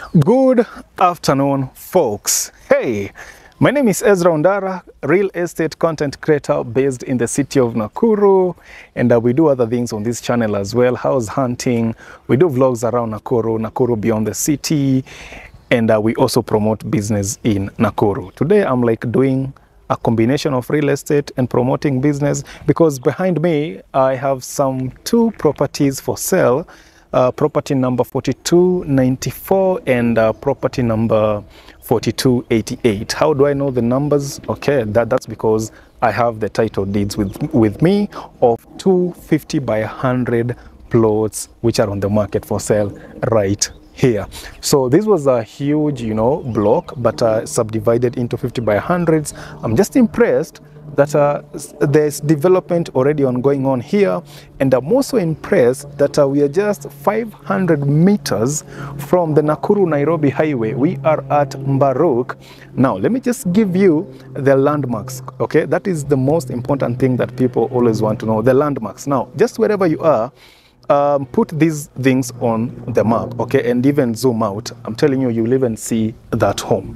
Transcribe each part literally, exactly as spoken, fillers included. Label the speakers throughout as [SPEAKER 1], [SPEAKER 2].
[SPEAKER 1] Good afternoon, folks. Hey, my name is EZRA ONDARA, real estate content creator based in the city of Nakuru, and uh, we do other things on this channel as well. House hunting, we do vlogs around Nakuru, Nakuru beyond the city, and uh, we also promote business in Nakuru. Today I'm like doing a combination of real estate and promoting business, because behind me I have some two properties for sale. Uh, property number forty-two ninety-four and uh, property number forty-two eighty-eight. How do I know the numbers? Okay, that, that's because I have the title deeds with, with me of two fifty by one hundred plots which are on the market for sale right here. So this was a huge, you know, block, but uh, subdivided into fifty by hundreds. I'm just impressed that uh, there's development already ongoing on here, and I'm also impressed that uh, we are just five hundred meters from the Nakuru Nairobi highway. We are at Mbaruk. Now let me just give you the landmarks, okay? That is the most important thing that people always want to know, the landmarks. Now just wherever you are, Um, put these things on the map, okay, and even zoom out. I'm telling you, you'll even see that home.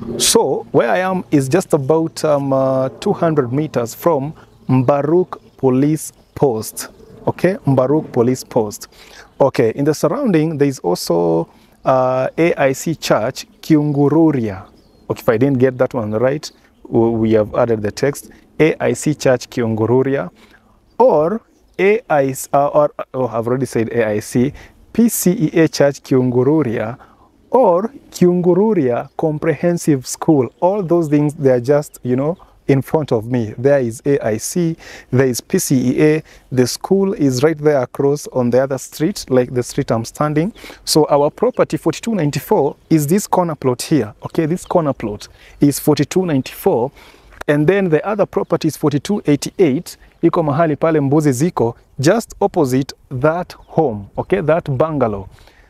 [SPEAKER 1] So where I am is just about um, uh, two hundred meters from Mbaruk Police Post, okay, Mbaruk Police Post. Okay, in the surrounding, there is also uh, A I C Church, Kihungururia. Okay, if I didn't get that one right, we have added the text, A I C Church, Kihungururia, or A I C, uh, or oh, I've already said A I C, P C E A Church Kihungururia, or Kihungururia Comprehensive School. All those things, they are just, you know, in front of me. There is A I C, there is P C E A, the school is right there across on the other street, like the street I'm standing. So our property forty-two ninety-four is this corner plot here, okay? This corner plot is forty-two ninety-four, and then the other property is forty-two eighty-eight, iko mahali pale mbuzi ziko, just opposite that home, okay, that bungalow.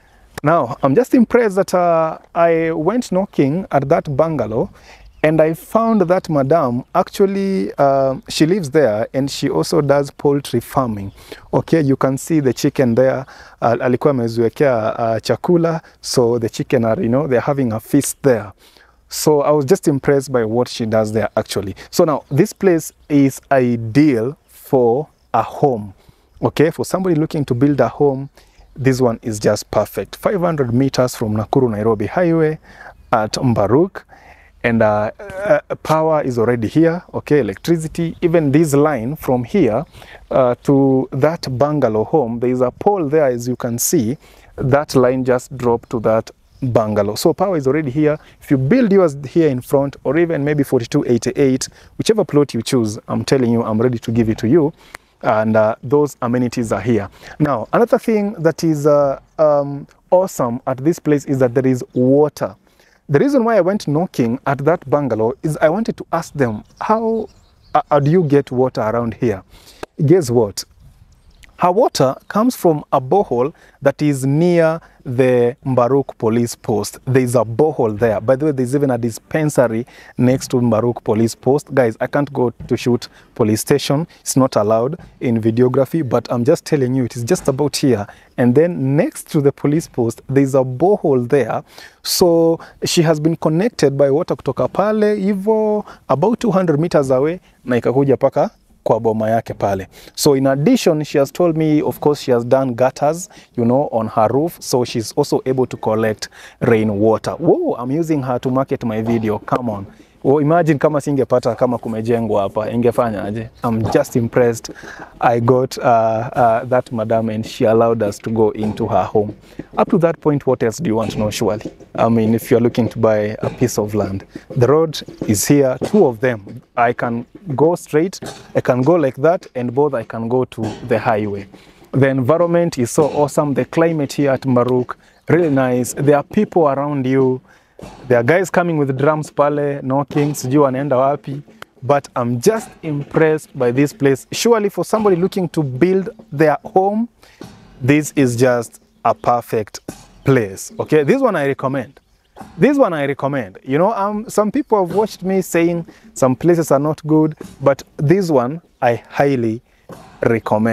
[SPEAKER 1] Now, I'm just impressed that uh, I went knocking at that bungalow, and I found that madam, actually, uh, she lives there, and she also does poultry farming. Okay, you can see the chicken there. Uh, alikuwa ameziwekea uh, chakula, so the chicken are, you know, they're having a feast there. So I was just impressed by what she does there, actually. So now, this place is ideal for a home, okay? For somebody looking to build a home, this one is just perfect. five hundred meters from Nakuru Nairobi highway at Mbaruk, and uh, uh, power is already here, okay? Electricity, even this line from here uh, to that bungalow home, there is a pole there, as you can see. That line just dropped to that bungalow. So power is already here. If you build yours here in front, or even maybe forty-two eighty-eight, whichever plot you choose, I'm telling you, I'm ready to give it to you. And uh, those amenities are here. Now, another thing that is uh, um, awesome at this place is that there is water. The reason why I went knocking at that bungalow is I wanted to ask them, how uh, do you get water around here? Guess what? Her water comes from a borehole that is near the Mbaruk Police Post. There is a borehole there. By the way, there's even a dispensary next to Mbaruk Police Post. Guys, I can't go to shoot police station. It's not allowed in videography, but I'm just telling you, it is just about here. And then next to the police post, there's a borehole there. So she has been connected by water kutoka pale, hivyo about two hundred meters away, na ikakuja paka kwa boma yake pale. So in addition, she has told me, of course, she has done gutters, you know, on her roof. So she's also able to collect rainwater. Whoa, I'm using her to market my video. Come on. Oh, imagine kama singepata kama kumejengwa hapa, ingefanya aje? I'm just impressed. I got uh, uh, that madam, and she allowed us to go into her home. Up to that point, what else do you want to know, surely? I mean, if you're looking to buy a piece of land, the road is here, two of them. I can go straight, I can go like that, and both I can go to the highway. The environment is so awesome. The climate here at Mbaruk, really nice. There are people around you. There are guys coming with drums pale, knocking, sijui wanaenda wapi. But I'm just impressed by this place. Surely for somebody looking to build their home, this is just a perfect place. Okay, this one I recommend. This one I recommend. You know, um, some people have watched me saying some places are not good, but this one I highly recommend.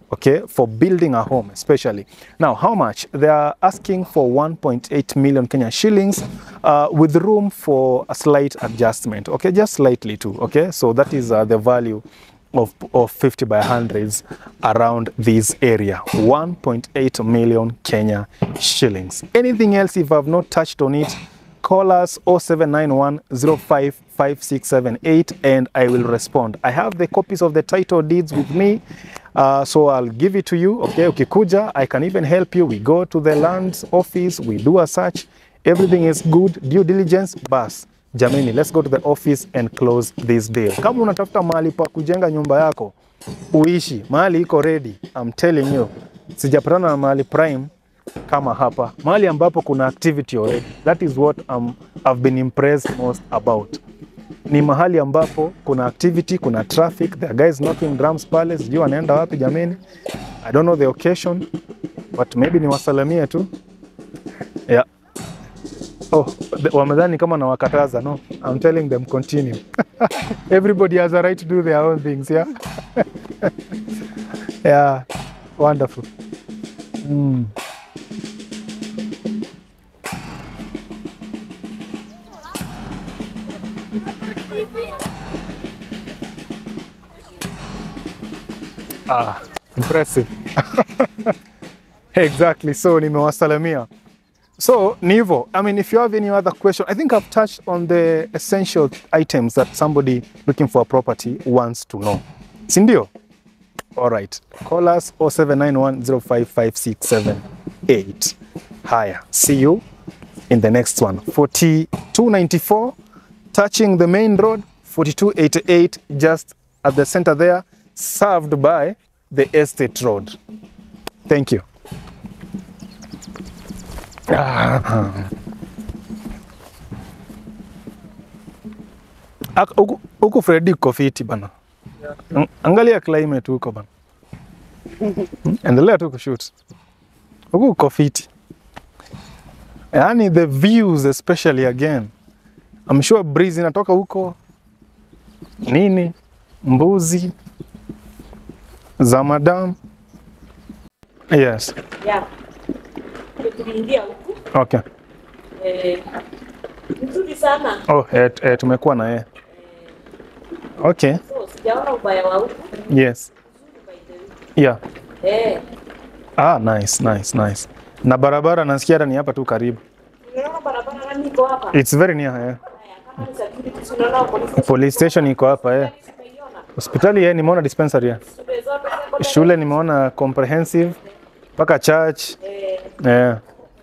[SPEAKER 1] okay, for building a home especially. Now, how much? They are asking for one point eight million Kenya shillings uh, with room for a slight adjustment, okay, just slightly too, okay? So that is uh, the value of, of fifty by hundreds around this area, one point eight million Kenya shillings. Anything else, if I've not touched on it, call us oh seven nine one, oh five five six seven eight and I will respond. I have the copies of the title deeds with me, uh, so I'll give it to you, okay? Ukikuja, I can even help you. We go to the land office, we do a search, everything is good, due diligence, bas. Jamani, let's go to the office and close this deal. Kama unatafuta mahali pa kujenga nyumba yako, uishi, mahali iko ready, I'm telling you, sijapatana na mahali prime kama hapa, mahali ambapo kuna activity already. That is what um, I've been impressed most about. Ni mahali ambapo kuna activity, kuna traffic, there are guys knocking drums pale, sijui wanaenda wapi jamani. I don't know the occasion, but maybe ni wasalamia tu. Yeah. Oh, wamedhani kama nawakataza. No, I'm telling them continue. Everybody has a right to do their own things, yeah? Yeah, wonderful. Mm. Ah, impressive. Exactly, so nimewasalamia. So, Nivo, I mean, if you have any other question, I think I've touched on the essential items that somebody looking for a property wants to know. Sindio? All right. Call us oh seven nine one, oh five five six seven eight. Higher. See you in the next one. forty-two ninety-four, touching the main road, forty-two eighty-eight, just at the center there, served by the estate road. Thank you. Huku Freddy uko fiti bana. Yeah. Angalia climate huko bana. Endelea tu kushoot. Huku uko fiti. Yani the views especially again. I'm sure breeze inatoka huko. Nini? Mbuzi. Za madam. Yes.
[SPEAKER 2] Yeah. Tuliingia huku.
[SPEAKER 1] Okay.
[SPEAKER 2] Eh, nzuri sana.
[SPEAKER 1] Oh, eh, eh, tumekuwa na yeye. Okay.
[SPEAKER 2] So, sijaona ubaya wa huku.
[SPEAKER 1] Yes. Yeah.
[SPEAKER 2] Eh.
[SPEAKER 1] Ah, nice, nice, nice. Na barabara nasikia ni hapa tu karibu.
[SPEAKER 2] Unaona barabara gani iko hapa?
[SPEAKER 1] It's very near here.
[SPEAKER 2] Kama ni security tunaona police.
[SPEAKER 1] Police station iko hapa eh. Hospitali yeye nimeona dispensary ya. Shule nimeona comprehensive mpaka church. Eh. Yeah.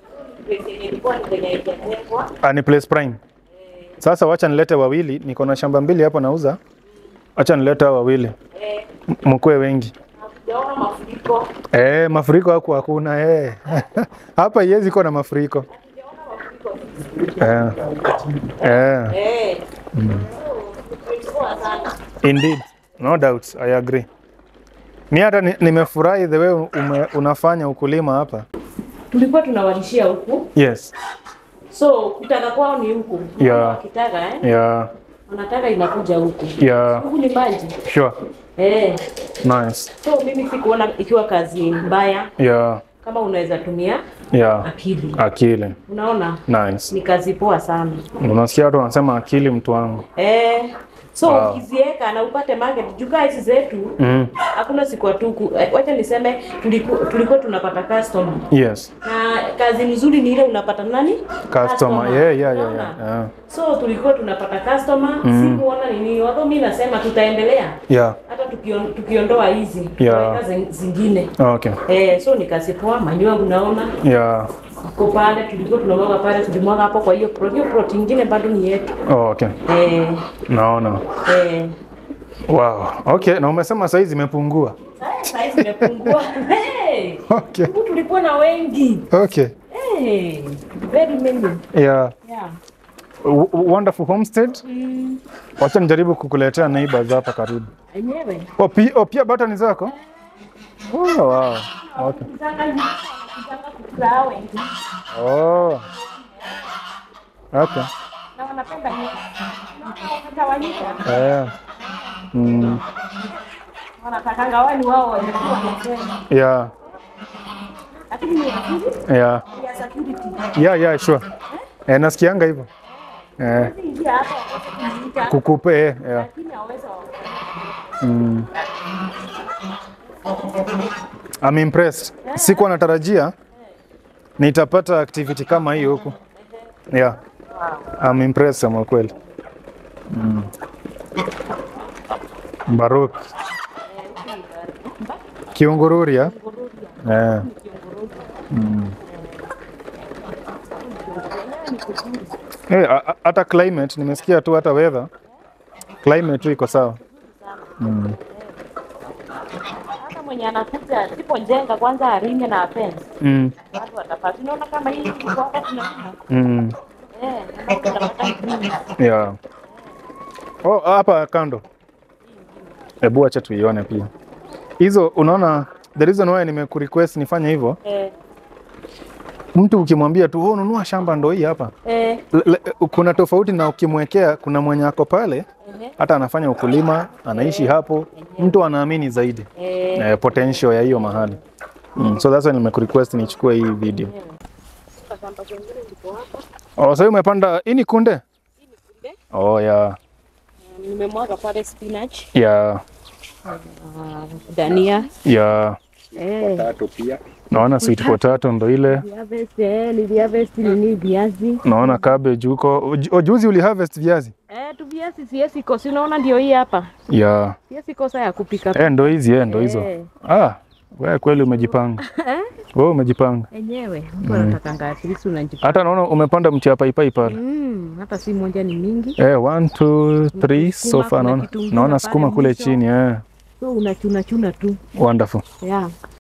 [SPEAKER 1] Ni place prime. Sasa wacha nilete wawili, niko na shamba mbili hapo nauza. Wacha nilete wawili. Mkwe wengi.
[SPEAKER 2] Unaona mafuriko?
[SPEAKER 1] Eh, mafuriko hapo hakuna eh. Hapa yezi iko na mafuriko. Eh. Eh. Eh. Indeed. No doubts, I agree. Ni hata nimefurahi the way unafanya ukulima hapa.
[SPEAKER 2] Tulikuwa tunawalishia huku.
[SPEAKER 1] Yes.
[SPEAKER 2] So kutaka kwao ni huku.
[SPEAKER 1] Yeah.
[SPEAKER 2] Kitaka eh?
[SPEAKER 1] Yeah.
[SPEAKER 2] Wanataka inakuja huku.
[SPEAKER 1] Yeah.
[SPEAKER 2] Huku ni maji.
[SPEAKER 1] Sure.
[SPEAKER 2] Eh.
[SPEAKER 1] Nice.
[SPEAKER 2] So mimi sikuona ikiwa kazi mbaya.
[SPEAKER 1] Yeah.
[SPEAKER 2] Kama unaweza tumia
[SPEAKER 1] yeah.
[SPEAKER 2] akili.
[SPEAKER 1] Akili.
[SPEAKER 2] Unaona?
[SPEAKER 1] Nice.
[SPEAKER 2] Ni kazi poa sana.
[SPEAKER 1] Unasikia watu wanasema akili mtu wangu.
[SPEAKER 2] Eh. So
[SPEAKER 1] wow.
[SPEAKER 2] ukizieka na upate market juga hizi zetu
[SPEAKER 1] mm.
[SPEAKER 2] hakuna siku atuku. Wacha niseme tulikuwa tulikuwa tunapata customer.
[SPEAKER 1] Yes.
[SPEAKER 2] Na kazi nzuri ni ile unapata nani?
[SPEAKER 1] Customer. Customer. Yeah, yeah, yeah, yeah, yeah.
[SPEAKER 2] So tulikuwa tunapata customer, mm. sikuona nini. Wao mimi nasema tutaendelea.
[SPEAKER 1] Yeah.
[SPEAKER 2] Hata tukion, tukiondoa hizi
[SPEAKER 1] yeah.
[SPEAKER 2] kazi zingine.
[SPEAKER 1] Okay.
[SPEAKER 2] Eh, so ni kazi poa, manyoya unaona?
[SPEAKER 1] Yeah.
[SPEAKER 2] Kwa pale tulikuwa tunamwaga pale, tulimwaga hapo, kwa hiyo pro hiyo plot nyingine bado ni yetu.
[SPEAKER 1] Oh, okay.
[SPEAKER 2] Eh.
[SPEAKER 1] Naona.
[SPEAKER 2] Eh.
[SPEAKER 1] Wow. Okay, na umesema size imepungua.
[SPEAKER 2] Size imepungua. Hey.
[SPEAKER 1] Okay.
[SPEAKER 2] Tulikuwa na wengi.
[SPEAKER 1] Okay.
[SPEAKER 2] Hey. Very many.
[SPEAKER 1] Yeah.
[SPEAKER 2] Yeah.
[SPEAKER 1] W wonderful homestead.
[SPEAKER 2] Mm.
[SPEAKER 1] Wacha nijaribu kukuletea neighbors hapa karibu.
[SPEAKER 2] Enyewe.
[SPEAKER 1] Oh, pia oh, pia button zako? Oh, wow. Okay. Oh. Okay.
[SPEAKER 2] Na wanapenda nini? Wanatawanyika.
[SPEAKER 1] Eh. Mm.
[SPEAKER 2] Wanatakanga wani wao walikuwa kusema.
[SPEAKER 1] Yeah.
[SPEAKER 2] Lakini ni vizuri.
[SPEAKER 1] Yeah.
[SPEAKER 2] Ya security.
[SPEAKER 1] Yeah, yeah, sure. Eh, nasikianga hivyo. Eh. Kukupe, eh, yeah.
[SPEAKER 2] Lakini hawezi.
[SPEAKER 1] Mm. I'm impressed. Sikuwa natarajia nitapata activity kama hiyo huko. Yeah. I'm impressed ama kweli. Mm. Mbaruk. Kihungururia. Eh. Mm. Eh, hata climate nimesikia tu hata weather. Climate tu iko sawa. Mm.
[SPEAKER 2] Hata mwenye anakuja tipo jenga kwanza aringe na fence.
[SPEAKER 1] Mm.
[SPEAKER 2] Watu watapata. Unaona kama hii iko hapa tunaona.
[SPEAKER 1] Mm.
[SPEAKER 2] Eh, tunapata green.
[SPEAKER 1] Yeah. Oh, hapa kando. Hebu acha tuione pia. Hizo unaona the reason why nimekurequest nifanye hivyo.
[SPEAKER 2] Eh.
[SPEAKER 1] Mtu ukimwambia tu oh, nunua shamba ndo hii hapa.
[SPEAKER 2] Eh.
[SPEAKER 1] Le, kuna tofauti na ukimwekea kuna mwenye ako pale eh, hata anafanya ukulima, anaishi eh, hapo, eh, mtu anaamini zaidi eh, eh, potential ya hiyo mahali. Mm, so that's why nimekurequest nichukue hii video. Eh. Oh, sasa umepanda ini kunde? Ini kunde? Oh, yeah.
[SPEAKER 2] Um, nimemwaga pale spinach.
[SPEAKER 1] Yeah.
[SPEAKER 2] Uh, dania.
[SPEAKER 1] Yeah.
[SPEAKER 2] Eh.
[SPEAKER 3] Potato pia.
[SPEAKER 1] Naona sweet potato ndo ile.
[SPEAKER 2] Harvest eh, ni harvest ni viazi.
[SPEAKER 1] Naona cabbage huko. Juzi uli harvest viazi?
[SPEAKER 2] Eh, tu viazi siesi kosi unaona ndio hii hapa.
[SPEAKER 1] Yeah.
[SPEAKER 2] Siesi kosa ya kupika.
[SPEAKER 1] Eh, ndo hizi eh, ndo hizo. Eh. Ah, wewe kweli umejipanga. Eh? Wewe umejipanga.
[SPEAKER 2] Enyewe, mtu anatakanga at least unajipanga.
[SPEAKER 1] Hata naona umepanda mti hapa paipai pale.
[SPEAKER 2] Mm, hata si moja ni mingi.
[SPEAKER 1] Eh, one two three so far naona. Naona sukuma kule chini eh.
[SPEAKER 2] So unachuna chuna tu.
[SPEAKER 1] Wonderful.
[SPEAKER 2] Yeah.